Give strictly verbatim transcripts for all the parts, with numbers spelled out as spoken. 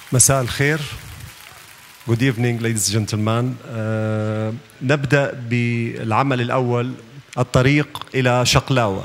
مساء الخير. Good evening ladies and gentlemen. uh, نبدأ بالعمل الأول، الطريق إلى شقلاوة.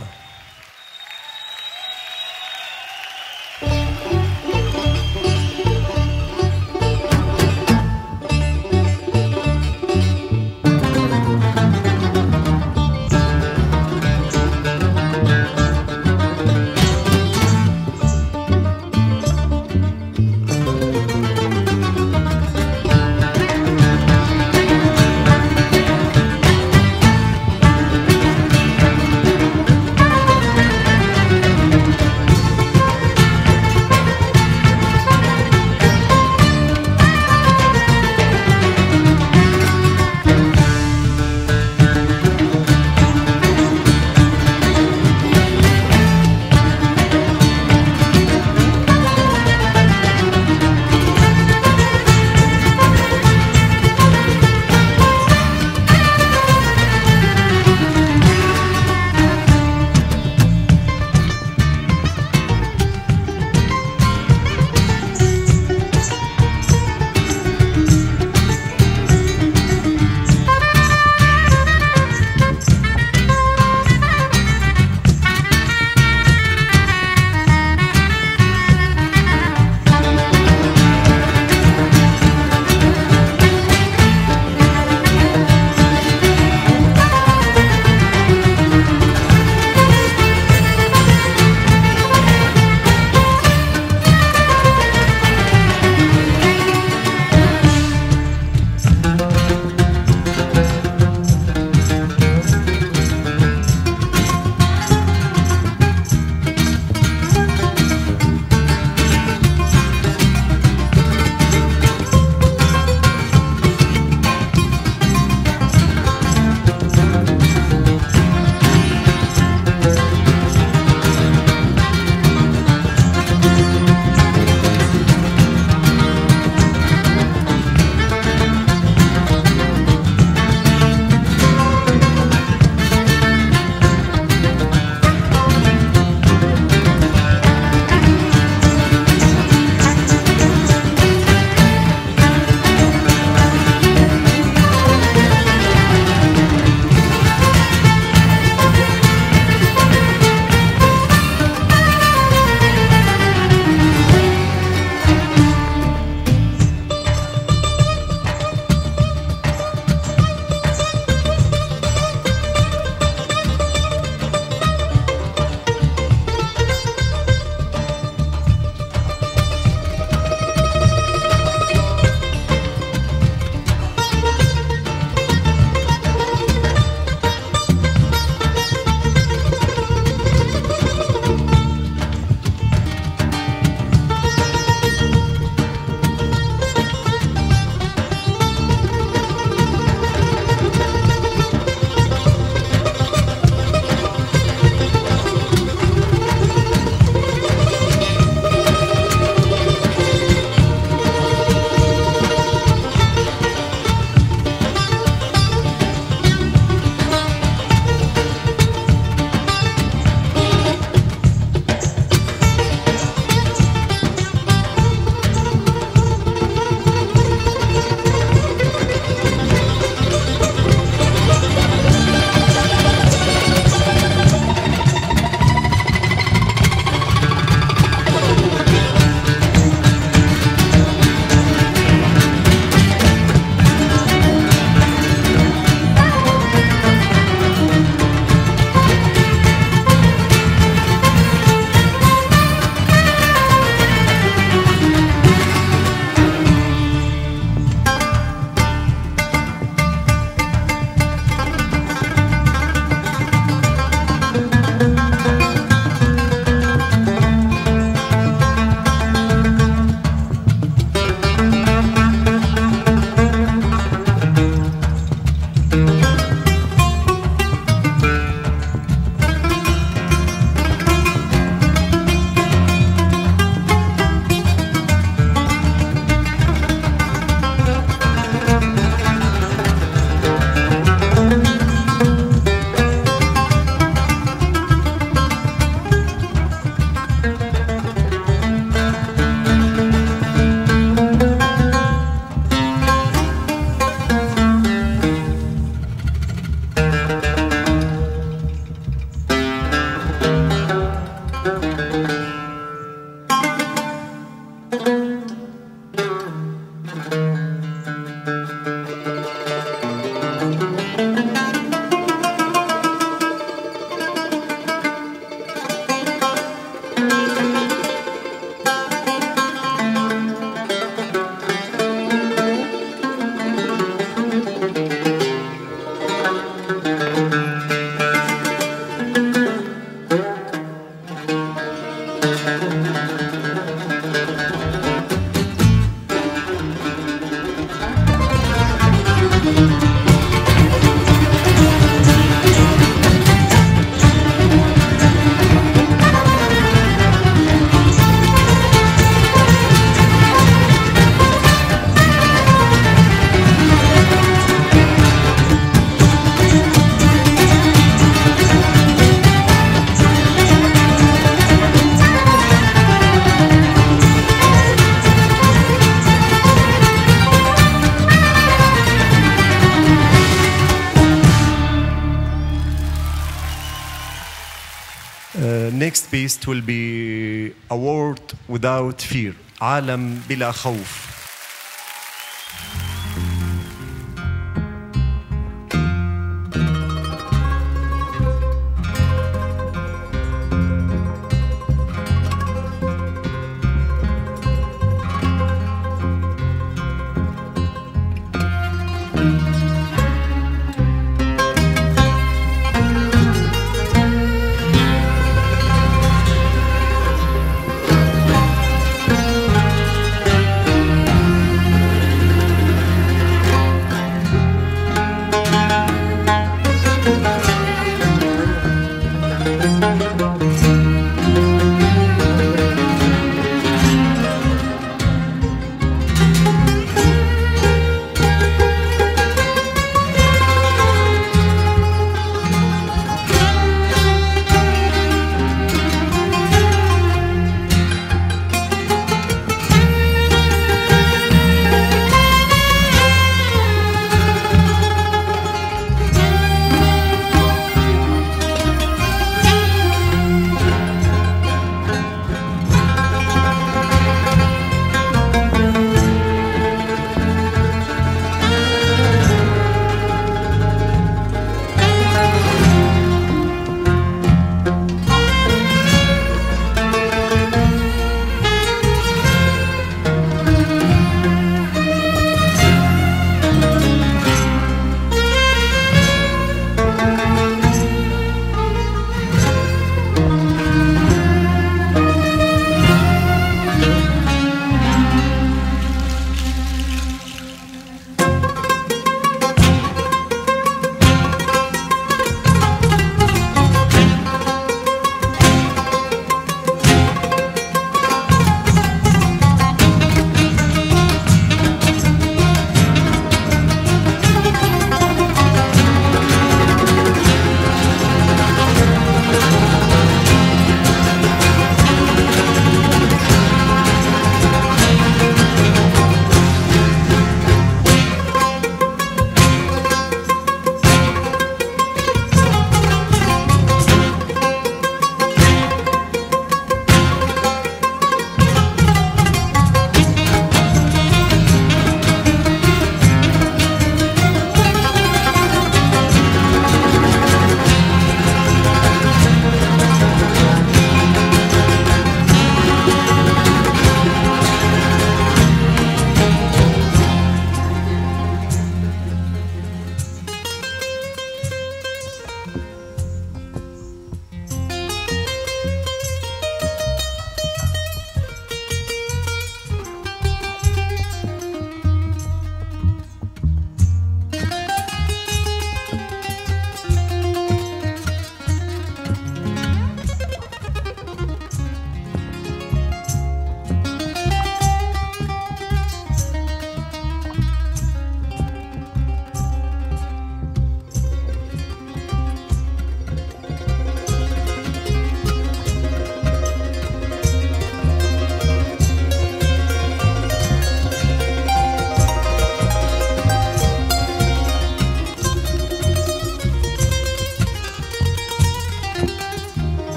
next piece will be a world without fear. عالم بلا خوف.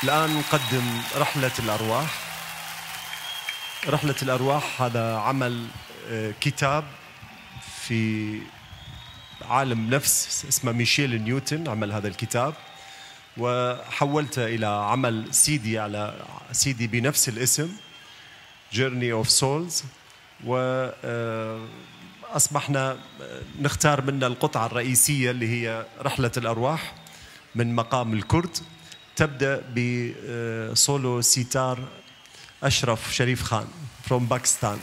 الآن نقدم رحلة الأرواح. رحلة الأرواح هذا عمل كتاب في عالم نفس اسمه ميشيل نيوتن، عمل هذا الكتاب وحولته إلى عمل سيدي على سيدي بنفس الاسم Journey of Souls، وأصبحنا نختار منها القطعة الرئيسية اللي هي رحلة الأرواح من مقام الكرد، تبدأ بسولو سيتار أشرف شريف خان from باكستان.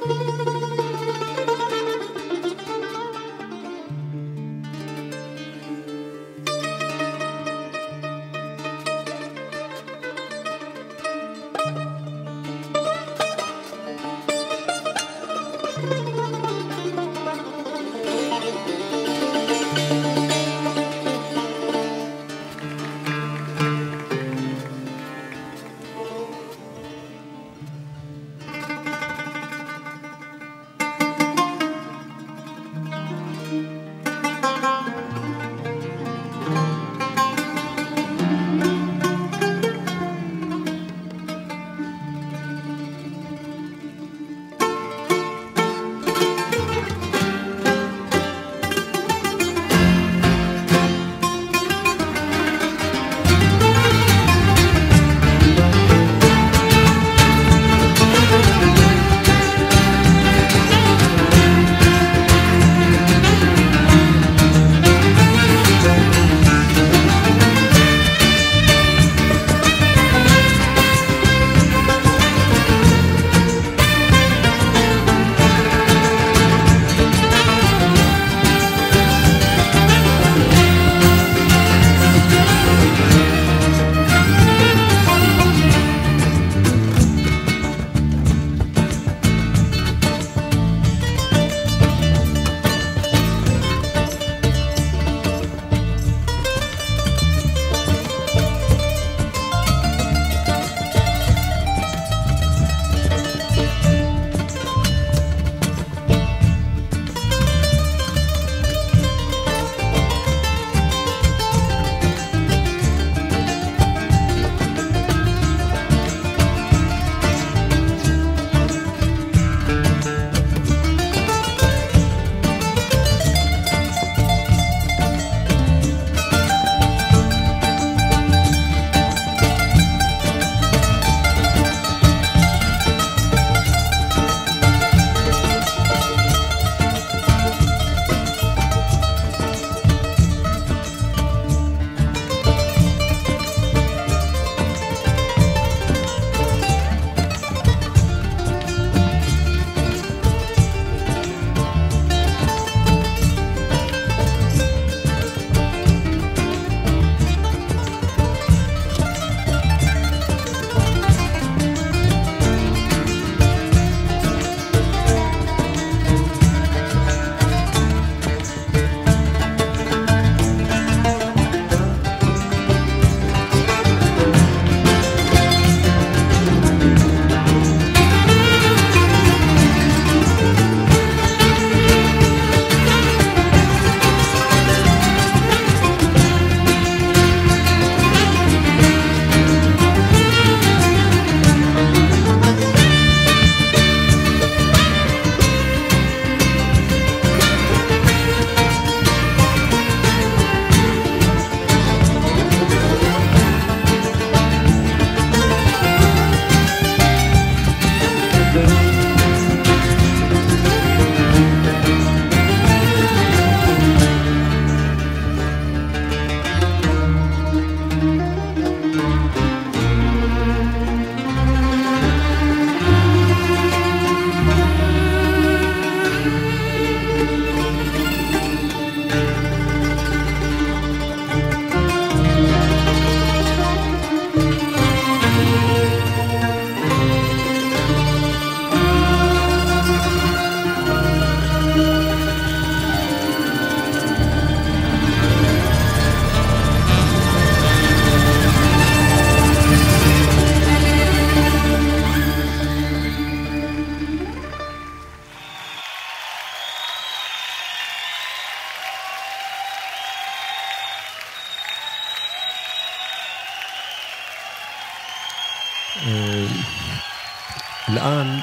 الآن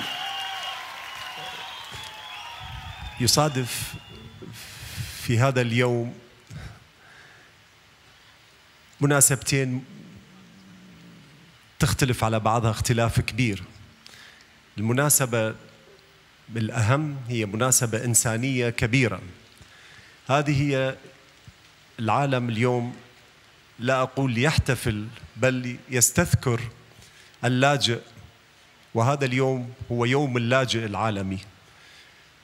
يصادف في هذا اليوم مناسبتين تختلف على بعضها اختلاف كبير. المناسبة الأهم هي مناسبة إنسانية كبيرة. هذه هي العالم اليوم لا أقول يحتفل بل يستذكر اللاجئ، وهذا اليوم هو يوم اللاجئ العالمي.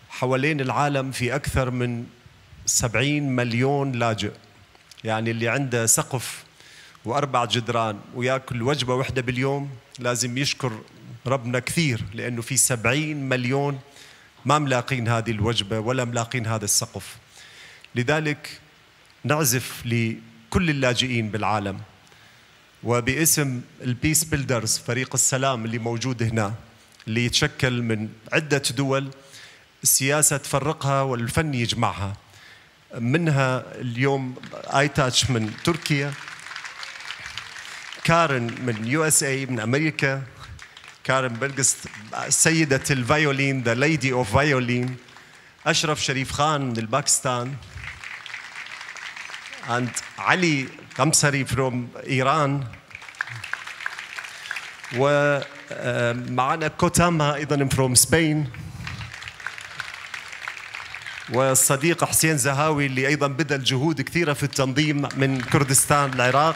حوالين العالم في أكثر من سبعين مليون لاجئ، يعني اللي عنده سقف وأربع جدران ويأكل وجبة واحدة باليوم لازم يشكر ربنا كثير، لأنه في سبعين مليون ما ملاقين هذه الوجبة ولا ملاقين هذا السقف. لذلك نعزف لكل اللاجئين بالعالم، وباسم البيس بيلدرز فريق السلام اللي موجود هنا، اللي يتشكل من عدة دول، السياسة تفرقها والفن يجمعها. منها اليوم آيتاتش من تركيا، كارن من يو اس اي من أمريكا، كارن بلقست سيدة الفيولين ذا ليدي اوف فيولين، أشرف شريف خان من الباكستان، and علي قمصري from إيران، ومعنا كوتاما أيضا from سبين، والصديق حسين زهاوي اللي أيضا بذل جهود كثيرة في التنظيم من كردستان العراق،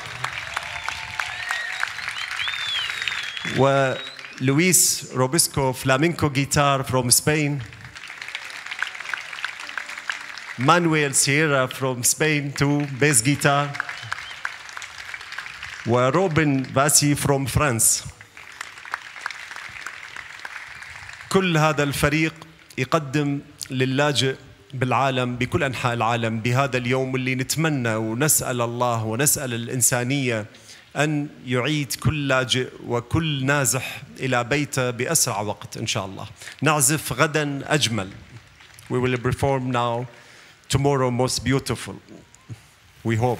ولويس روبسكو فلامينكو جيتار from Spain، مانويل سييرا from Spain too bass guitar، وروبن باسي from France. كل هذا الفريق يقدم للاجئ بالعالم بكل أنحاء العالم بهذا اليوم اللي نتمنى ونسأل الله ونسأل الإنسانية أن يعيد كل لاجئ وكل نازح إلى بيته بأسرع وقت إن شاء الله. نعزف غدا أجمل. We will perform now tomorrow most beautiful. We hope.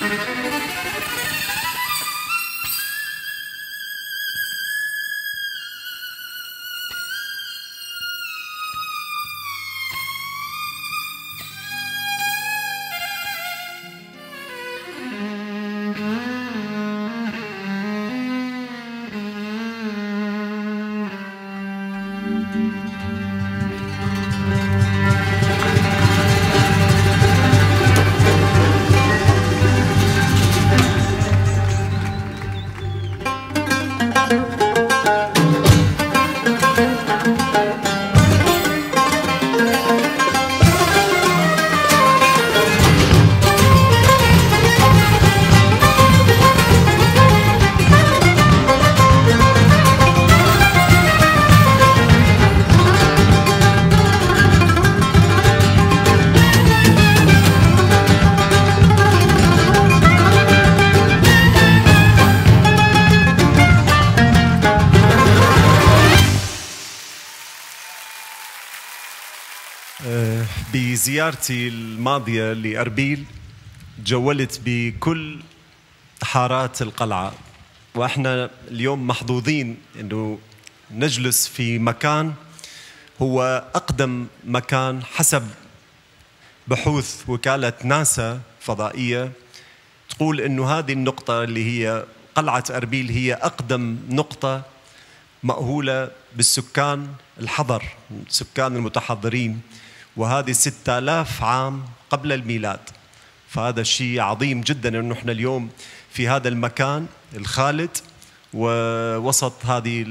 بزيارتي الماضية لأربيل تجولت بكل حارات القلعة، وإحنا اليوم محظوظين أنه نجلس في مكان هو أقدم مكان حسب بحوث وكالة ناسا فضائية تقول أنه هذه النقطة اللي هي قلعة أربيل هي أقدم نقطة مأهولة بالسكان الحضر، السكان المتحضرين، وهذه ستة آلاف عام قبل الميلاد. فهذا الشيء عظيم جدا أنه احنا اليوم في هذا المكان الخالد ووسط هذه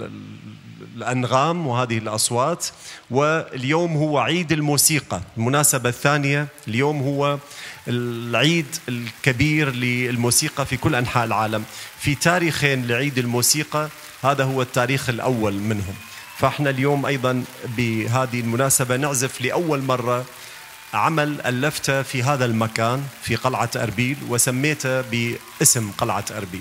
الأنغام وهذه الأصوات. واليوم هو عيد الموسيقى، المناسبة الثانية اليوم هو العيد الكبير للموسيقى في كل أنحاء العالم. في تاريخين لعيد الموسيقى، هذا هو التاريخ الأول منهم. فاحنا اليوم أيضا بهذه المناسبة نعزف لأول مرة عمل ألفته في هذا المكان في قلعة أربيل وسميته باسم قلعة أربيل.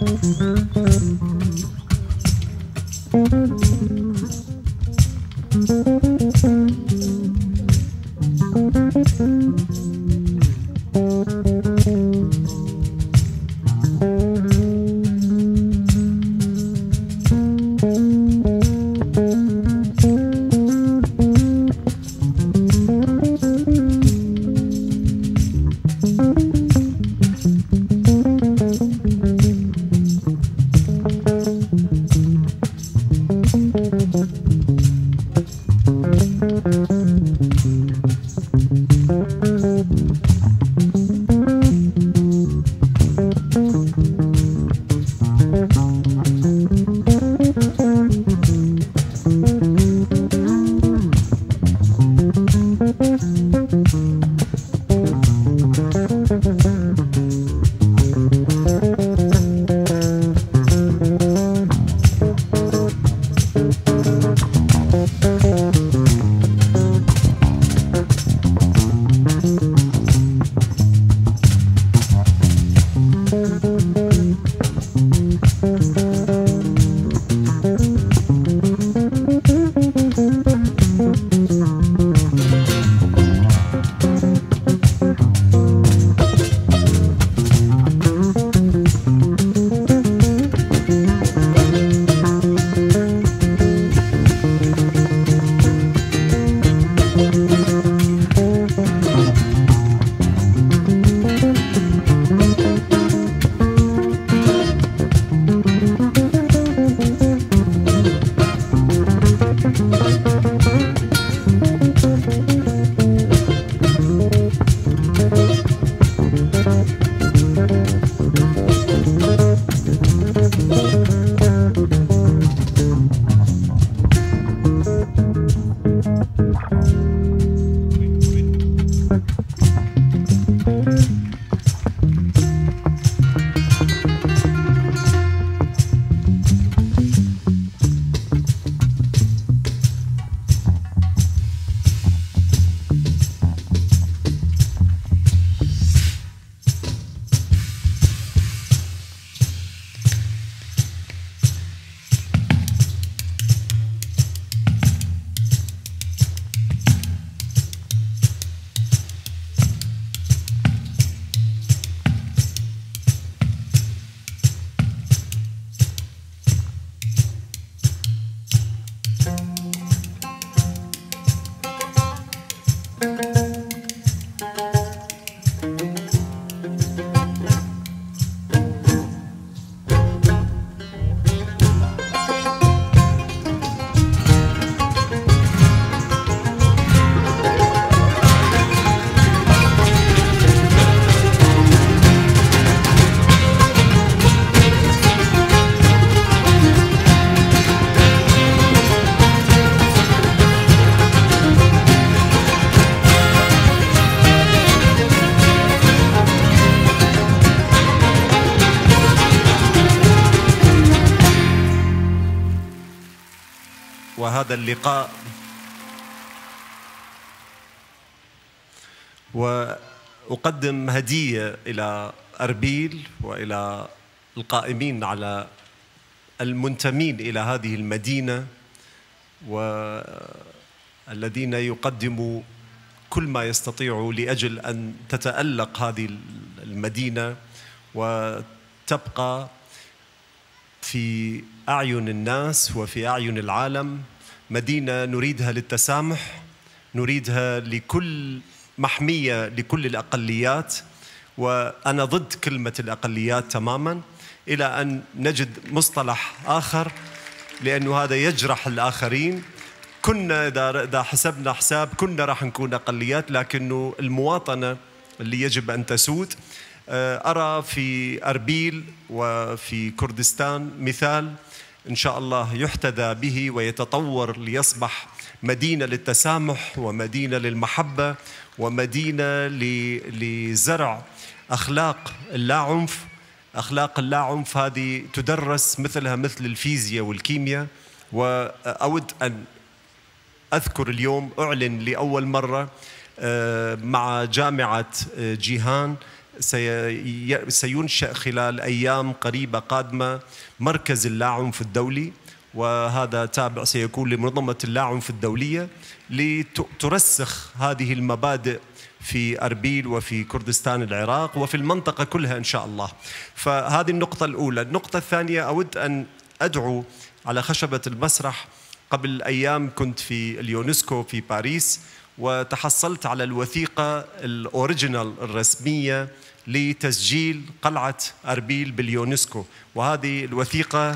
وهذا اللقاء، وأقدم هدية إلى أربيل وإلى القائمين على المنتمين إلى هذه المدينة والذين يقدموا كل ما يستطيعوا لأجل أن تتألق هذه المدينة وتبقى في أعين الناس وفي أعين العالم مدينة نريدها للتسامح، نريدها لكل محمية لكل الأقليات، وأنا ضد كلمة الأقليات تماماً إلى أن نجد مصطلح آخر، لأنه هذا يجرح الآخرين. كنا إذا حسبنا حساب كنا راح نكون أقليات، لكنه المواطنة اللي يجب أن تسود. أرى في أربيل وفي كردستان مثال إن شاء الله يحتذى به ويتطور ليصبح مدينة للتسامح ومدينة للمحبة ومدينة لزرع أخلاق اللاعنف. أخلاق اللاعنف هذه تدرس مثلها مثل الفيزياء والكيمياء. وأود أن أذكر اليوم أعلن لأول مرة مع جامعة جيهان سي سينشأ خلال أيام قريبة قادمة مركز اللاعنف الدولي، وهذا تابع سيكون لمنظمة اللاعنف الدولية لترسخ هذه المبادئ في أربيل وفي كردستان العراق وفي المنطقة كلها إن شاء الله. فهذه النقطة الأولى. النقطة الثانية، أود أن أدعو على خشبة المسرح. قبل أيام كنت في اليونسكو في باريس، وتحصلت على الوثيقة الأوريجينال الرسمية لتسجيل قلعة أربيل باليونسكو، وهذه الوثيقة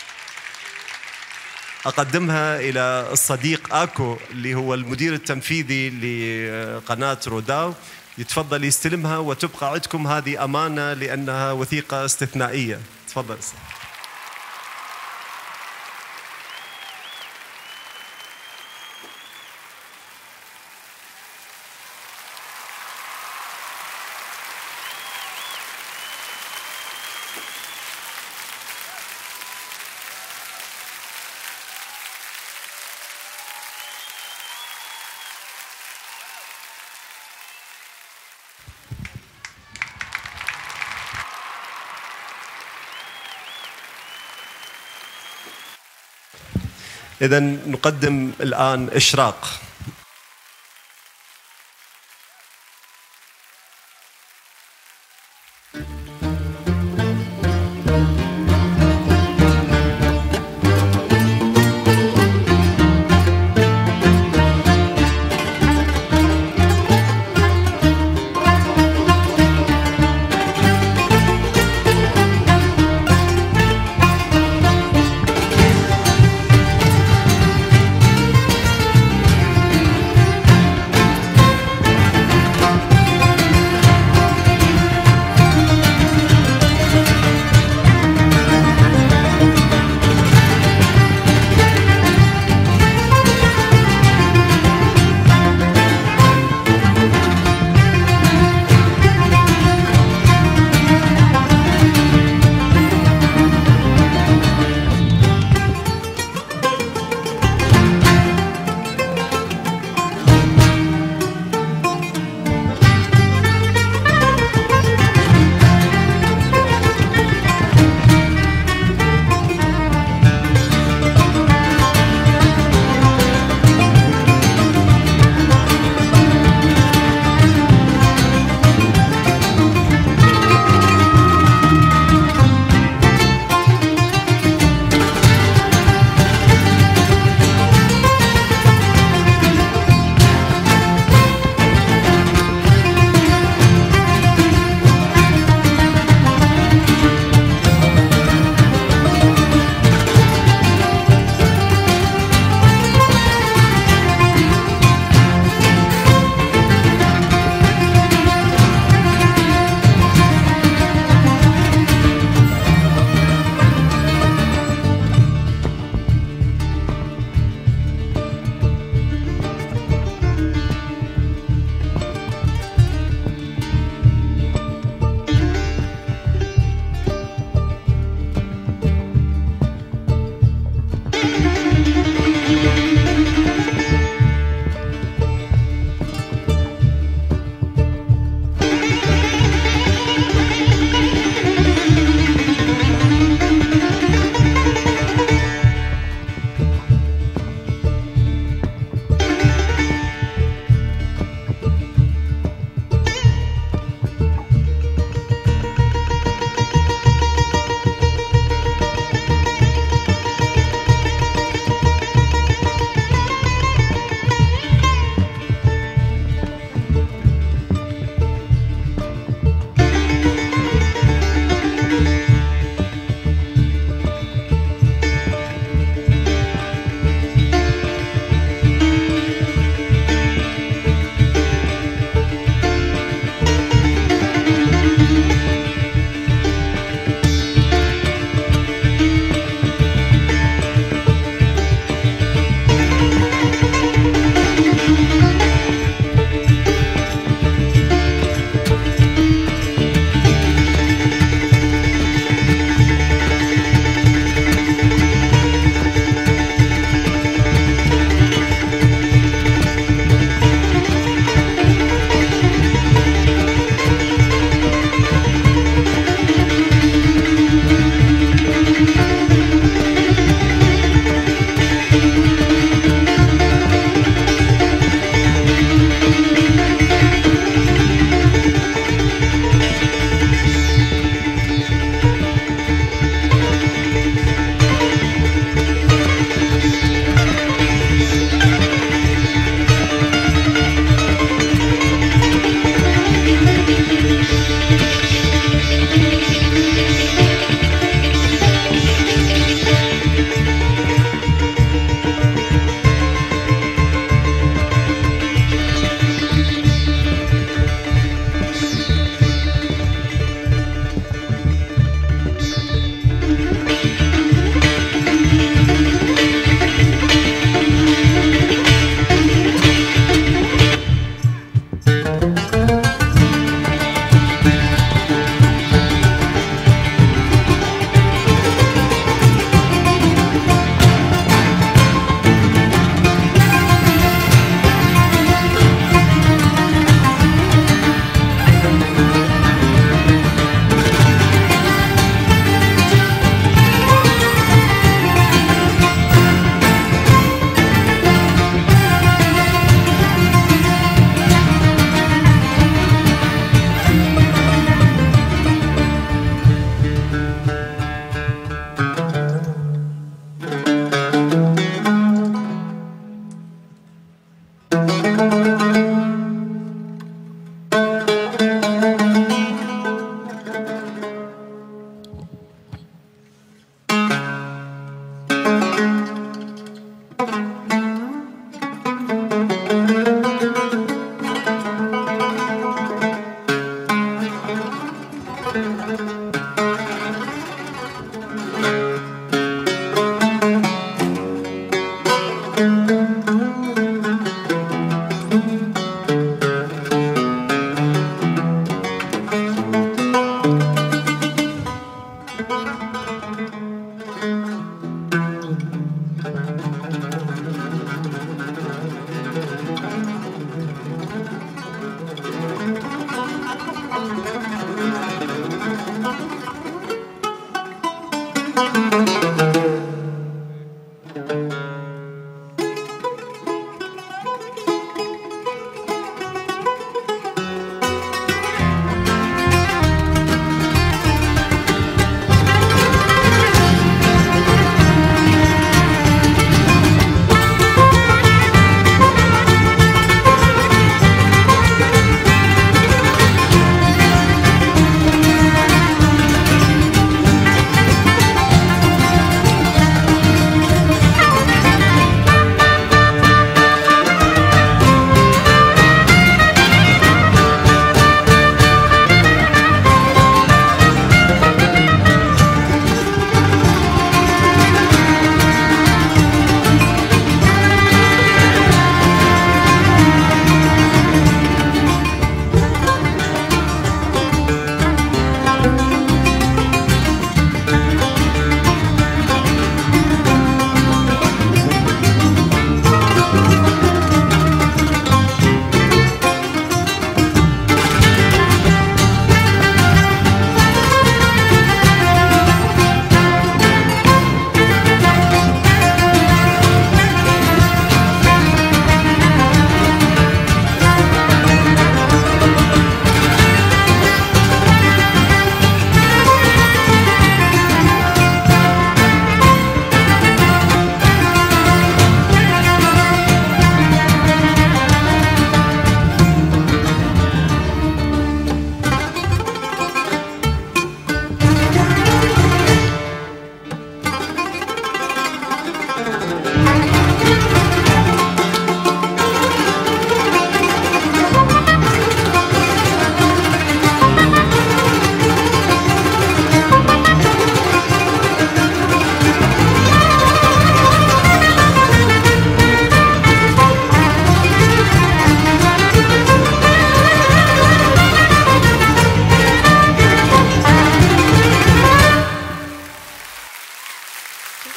أقدمها إلى الصديق آكو اللي هو المدير التنفيذي لقناة روداو، يتفضل يستلمها وتبقى عندكم، هذه أمانة لأنها وثيقة استثنائية. تفضل. إذن نقدم الآن إشراق.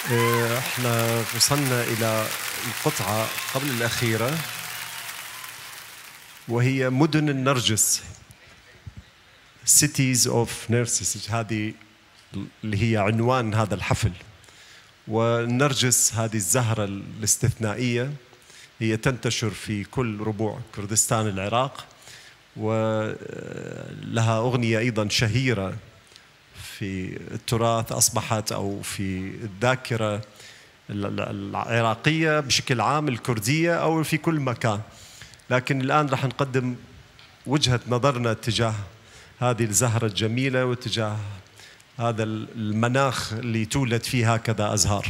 آه، احنا وصلنا إلى القطعة قبل الأخيرة، وهي مدن النرجس. Cities of Narcissus، هذه اللي هي عنوان هذا الحفل. والنرجس هذه الزهرة الاستثنائية هي تنتشر في كل ربوع كردستان العراق، ولها أغنية أيضا شهيرة في التراث أصبحت أو في الذاكرة العراقية بشكل عام، الكردية أو في كل مكان. لكن الآن رح نقدم وجهة نظرنا تجاه هذه الزهرة الجميلة وتجاه هذا المناخ اللي تولد فيه هكذا أزهار.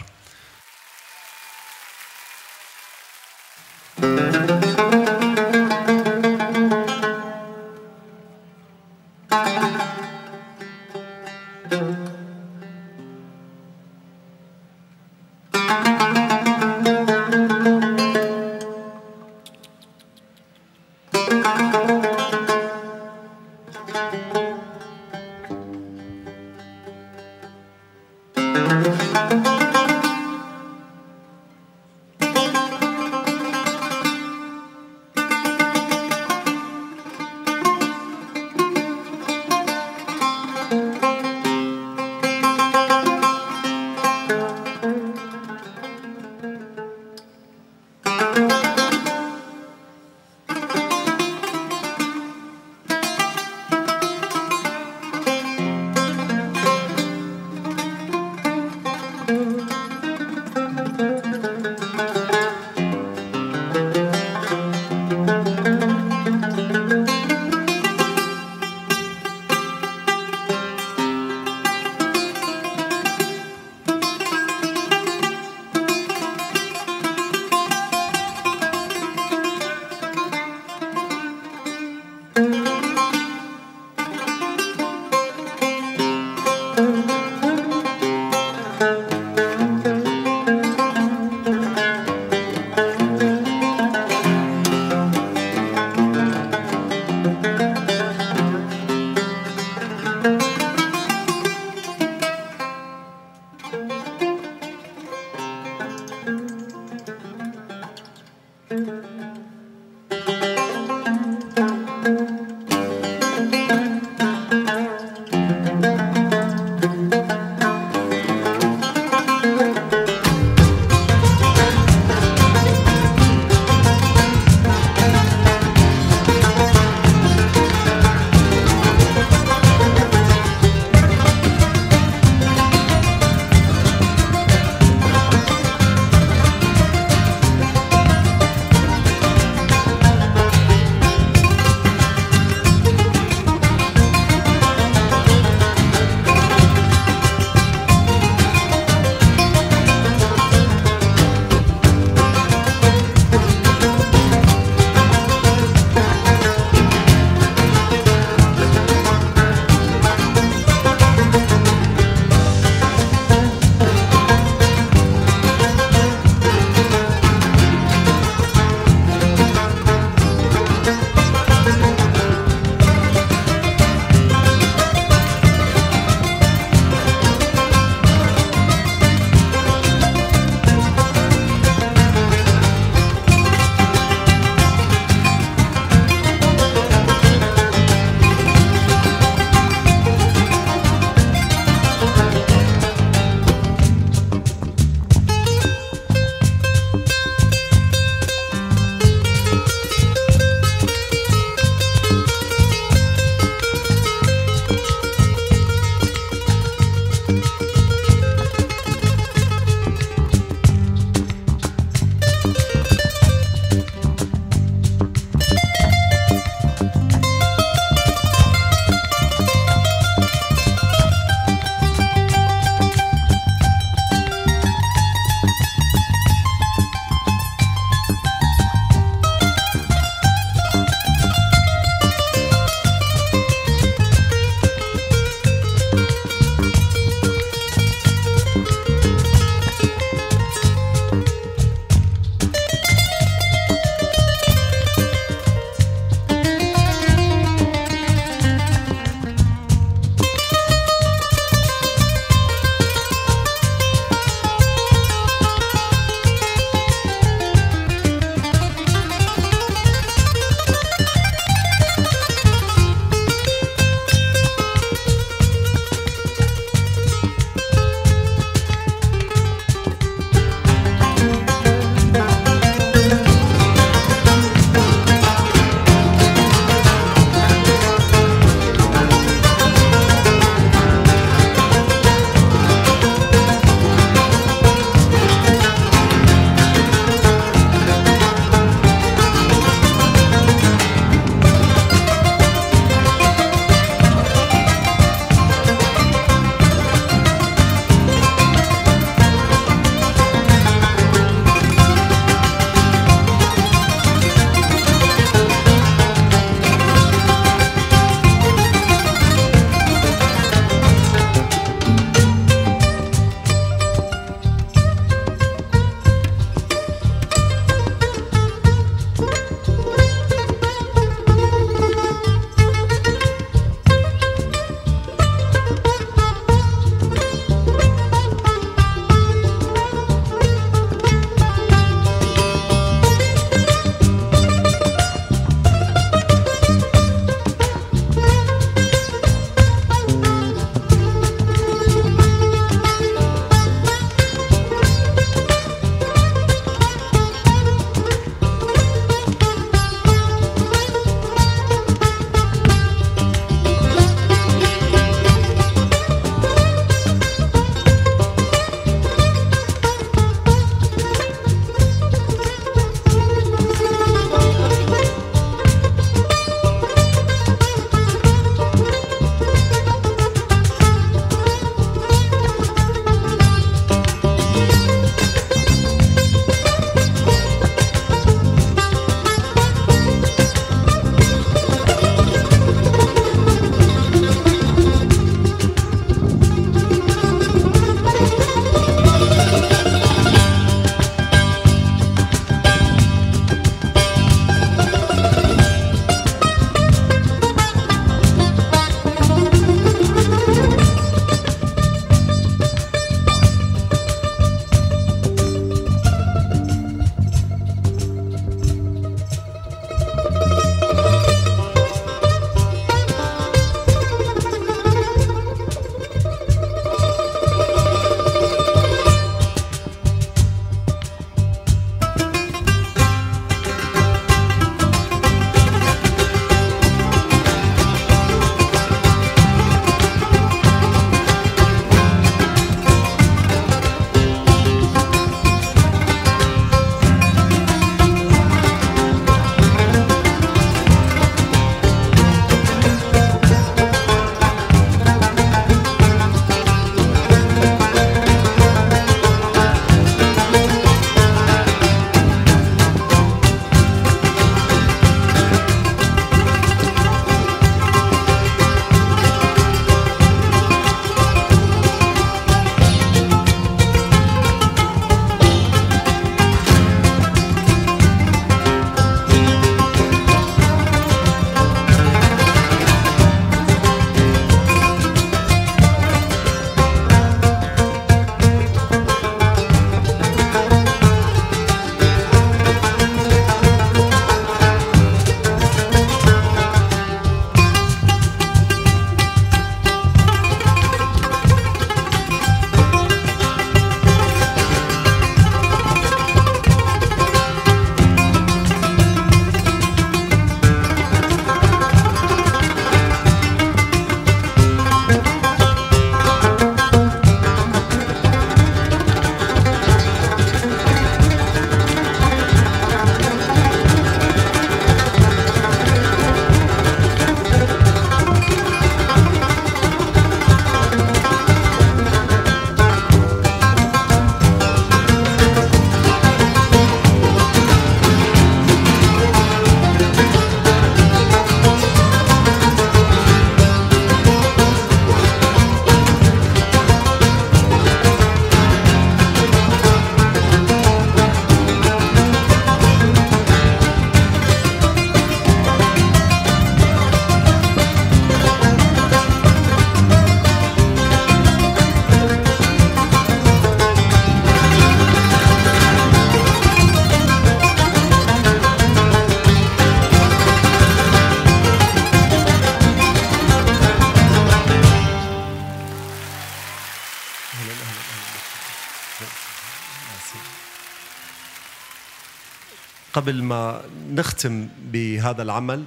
قبل ما نختم بهذا العمل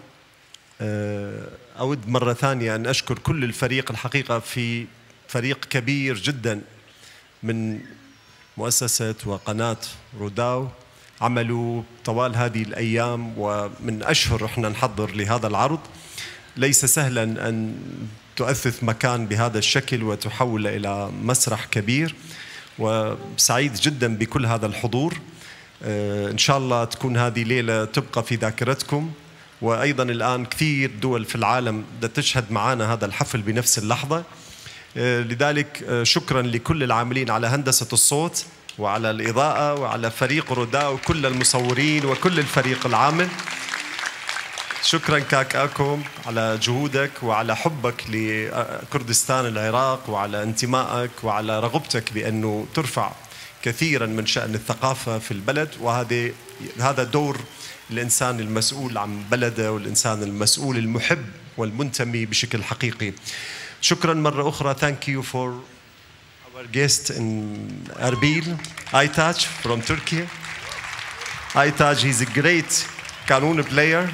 أود مرة ثانية أن أشكر كل الفريق. الحقيقة في فريق كبير جدا من مؤسسة وقناة روداو عملوا طوال هذه الأيام ومن أشهر إحنا نحضر لهذا العرض. ليس سهلا أن تؤثث مكان بهذا الشكل وتحوله إلى مسرح كبير، وسعيد جدا بكل هذا الحضور. إن شاء الله تكون هذه ليلة تبقى في ذاكرتكم. وأيضا الآن كثير دول في العالم بدها تشهد معنا هذا الحفل بنفس اللحظة. لذلك شكرا لكل العاملين على هندسة الصوت وعلى الإضاءة وعلى فريق روداو وكل المصورين وكل الفريق العامل. شكرا كاكاكم على جهودك وعلى حبك لكردستان العراق وعلى انتمائك وعلى رغبتك بأنه ترفع كثيرا من شأن الثقافة في البلد. وهذا هذا دور الإنسان المسؤول عن بلده والإنسان المسؤول المحب والمنتمي بشكل حقيقي. شكرا مرة أخرى. Thank you for our guest in Erbil, Aytaç from Turkey. Aytaç is a great kanun player.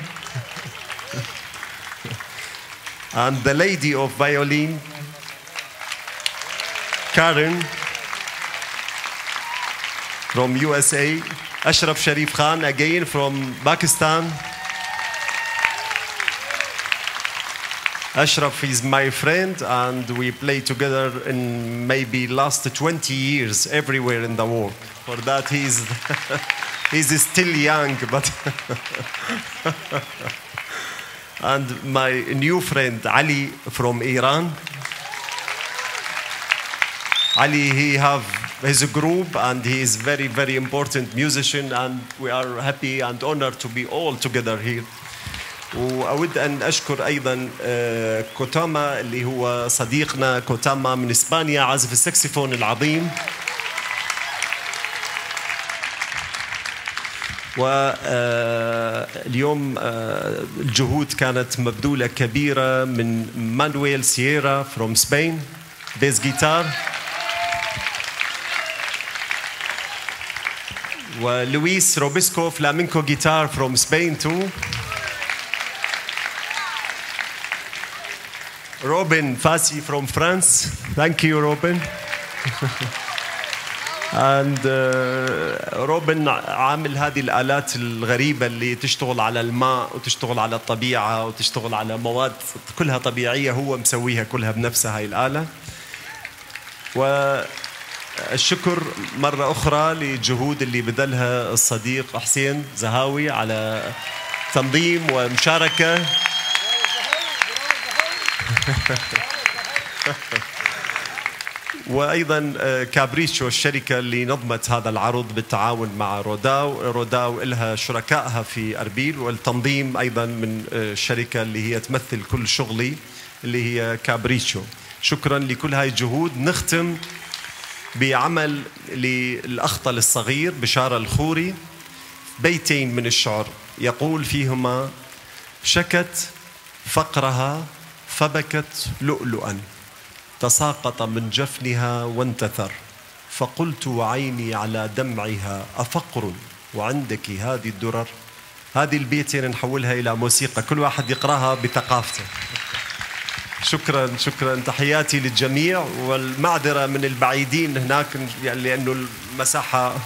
And the lady of violin, Karen from U S A. Ashraf Sharif Khan again from Pakistan. Ashraf is my friend and we play together in maybe last twenty years everywhere in the world. For that he is he's still young, but and my new friend Ali from Iran. Ali, he have his group and he is very very important musician and we are happy and honored to be all together here. وأود أن أشكر أيضا كوتاما اللي هو صديقنا كوتاما من إسبانيا، عازف السكسفون العظيم. واليوم الجهود كانت مبذولة كبيرة من مانويل سييرا from Spain, bass guitar. ولويس روبسكو flamenco guitar from Spain too. Robin Fassi from France. Thank you, Robin. and uh, روبن عامل هذه الآلات الغريبة اللي تشتغل على الماء وتشتغل على الطبيعة وتشتغل على مواد كلها طبيعية، هو مسويها كلها بنفسها هاي الآلة. والشكر مرة أخرى لجهود اللي بذلها الصديق حسين زهاوي على تنظيم ومشاركة. وأيضا كابريتشو الشركة اللي نظمت هذا العرض بالتعاون مع روداو. روداو لها شركائها في أربيل، والتنظيم أيضا من الشركة اللي هي تمثل كل شغلي اللي هي كابريتشو. شكرا لكل هاي الجهود. نختم بعمل للأخطل الصغير بشارة الخوري، بيتين من الشعر يقول فيهما: شكت فقرها فبكت لؤلؤا تساقط من جفنها وانتثر، فقلت وعيني على دمعها أفقر وعندك هذه الدرر. هذه البيتين نحولها إلى موسيقى، كل واحد يقرأها بثقافته. شكرا شكرا، تحياتي للجميع والمعذرة من البعيدين هناك يعني لأنه المساحة